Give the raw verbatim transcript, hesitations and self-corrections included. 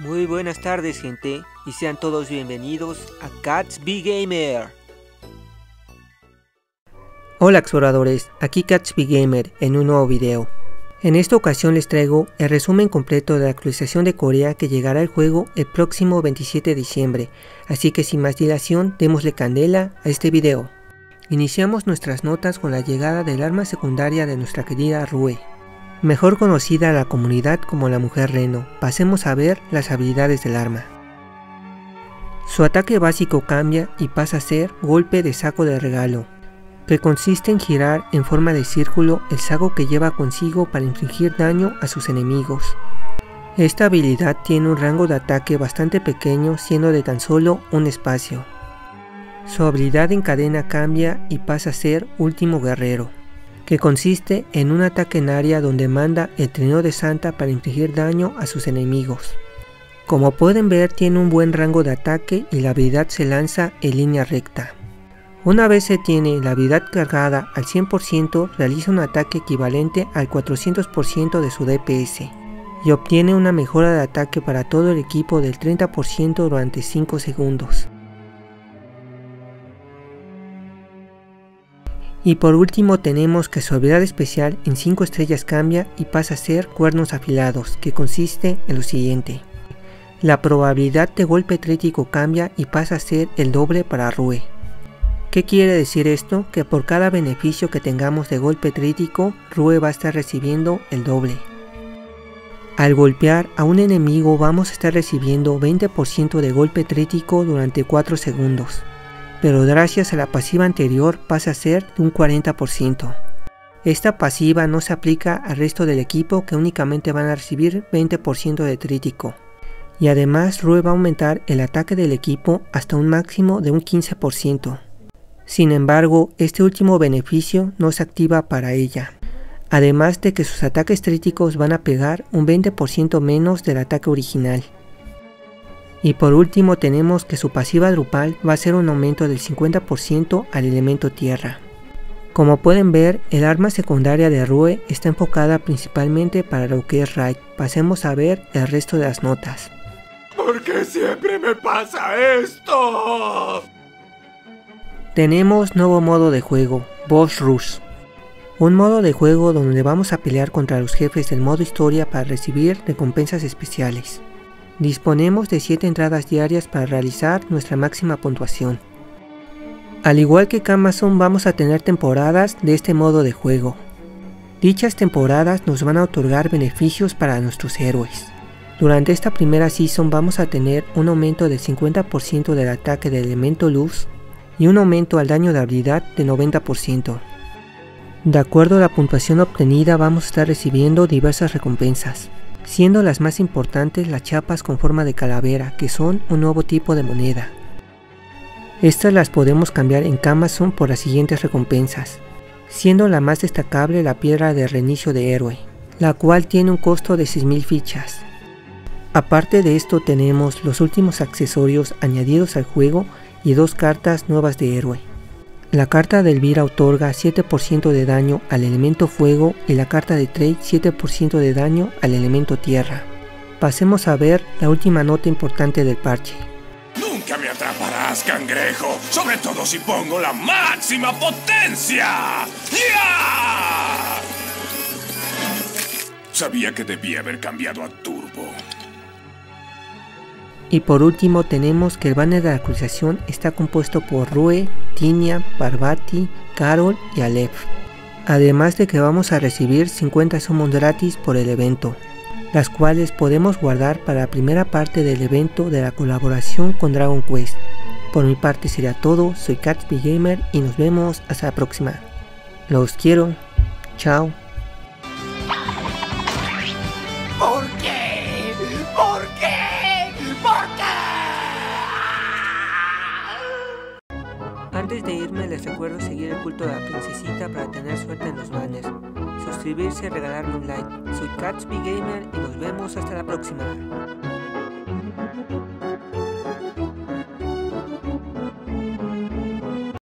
Muy buenas tardes, gente, y sean todos bienvenidos a Catsby Gamer. Hola exploradores, aquí Catsby Gamer en un nuevo video. En esta ocasión les traigo el resumen completo de la actualización de Corea que llegará al juego el próximo veintisiete de diciembre, así que sin más dilación démosle candela a este video. Iniciamos nuestras notas con la llegada del arma secundaria de nuestra querida Rue, mejor conocida a la comunidad como la Mujer Reno. Pasemos a ver las habilidades del arma. Su ataque básico cambia y pasa a ser golpe de saco de regalo, que consiste en girar en forma de círculo el saco que lleva consigo para infligir daño a sus enemigos. Esta habilidad tiene un rango de ataque bastante pequeño, siendo de tan solo un espacio. Su habilidad en cadena cambia y pasa a ser Último Guerrero, que consiste en un ataque en área donde manda el trineo de Santa para infligir daño a sus enemigos. Como pueden ver, tiene un buen rango de ataque y la habilidad se lanza en línea recta. Una vez se tiene la habilidad cargada al cien por ciento, realiza un ataque equivalente al cuatrocientos por ciento de su D P S y obtiene una mejora de ataque para todo el equipo del treinta por ciento durante cinco segundos. Y por último tenemos que su habilidad especial en cinco estrellas cambia y pasa a ser Cuernos Afilados, que consiste en lo siguiente. La probabilidad de golpe crítico cambia y pasa a ser el doble para Rue. ¿Qué quiere decir esto? Que por cada beneficio que tengamos de golpe crítico, Rue va a estar recibiendo el doble. Al golpear a un enemigo vamos a estar recibiendo veinte por ciento de golpe crítico durante cuatro segundos. Pero gracias a la pasiva anterior pasa a ser de un cuarenta por ciento. Esta pasiva no se aplica al resto del equipo, que únicamente van a recibir veinte por ciento de crítico. Y además Rue va a aumentar el ataque del equipo hasta un máximo de un quince por ciento. Sin embargo, este último beneficio no se activa para ella. Además de que sus ataques críticos van a pegar un veinte por ciento menos del ataque original. Y por último tenemos que su pasiva Drupal va a ser un aumento del cincuenta por ciento al elemento tierra. Como pueden ver, el arma secundaria de Rue está enfocada principalmente para lo que es raid. Pasemos a ver el resto de las notas. ¿Por qué siempre me pasa esto? Tenemos nuevo modo de juego, Boss Rush. Un modo de juego donde vamos a pelear contra los jefes del modo historia para recibir recompensas especiales. Disponemos de siete entradas diarias para realizar nuestra máxima puntuación. Al igual que Amazon, vamos a tener temporadas de este modo de juego. Dichas temporadas nos van a otorgar beneficios para nuestros héroes. Durante esta primera season vamos a tener un aumento del cincuenta por ciento del ataque del elemento luz y un aumento al daño de habilidad de noventa por ciento. De acuerdo a la puntuación obtenida vamos a estar recibiendo diversas recompensas, siendo las más importantes las chapas con forma de calavera, que son un nuevo tipo de moneda. Estas las podemos cambiar en Amazon por las siguientes recompensas, siendo la más destacable la piedra de reinicio de héroe, la cual tiene un costo de seis mil fichas. Aparte de esto tenemos los últimos accesorios añadidos al juego y dos cartas nuevas de héroe. La carta de Elvira otorga siete por ciento de daño al elemento fuego y la carta de Trey siete por ciento de daño al elemento tierra. Pasemos a ver la última nota importante del parche. Nunca me atraparás, cangrejo, sobre todo si pongo la máxima potencia. ¡Ya! Sabía que debía haber cambiado a turbo. Y por último tenemos que el banner de la actualización está compuesto por Rue, Tinia, Parvati, Carol y Aleph. Además de que vamos a recibir cincuenta summons gratis por el evento, las cuales podemos guardar para la primera parte del evento de la colaboración con Dragon Quest. Por mi parte sería todo, soy Catsby Gamer y nos vemos hasta la próxima. Los quiero, chao. ¿Por qué? ¿Por qué? ¿Por qué? Antes de irme les recuerdo seguir el culto de la princesita para tener suerte en los banners, suscribirse y regalarme un like. Soy Catsby Gamer y nos vemos hasta la próxima.